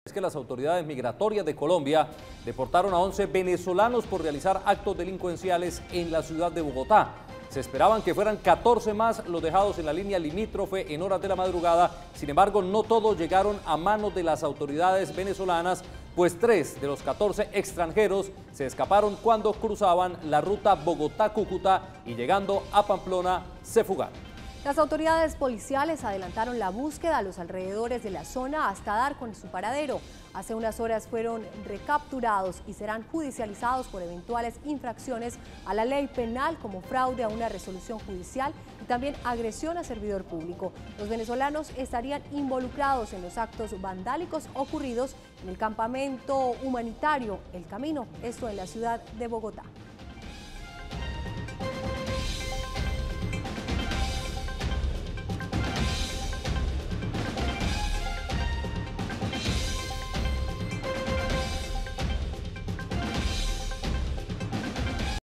Es que las autoridades migratorias de Colombia deportaron a 11 venezolanos por realizar actos delincuenciales en la ciudad de Bogotá. Se esperaban que fueran 14 más los dejados en la línea limítrofe en horas de la madrugada. Sin embargo, no todos llegaron a manos de las autoridades venezolanas, pues 3 de los 14 extranjeros se escaparon cuando cruzaban la ruta Bogotá-Cúcuta y llegando a Pamplona se fugaron. Las autoridades policiales adelantaron la búsqueda a los alrededores de la zona hasta dar con su paradero. Hace unas horas fueron recapturados y serán judicializados por eventuales infracciones a la ley penal como fraude a una resolución judicial y también agresión a servidor público. Los venezolanos estarían involucrados en los actos vandálicos ocurridos en el campamento humanitario El Camino, esto en la ciudad de Bogotá.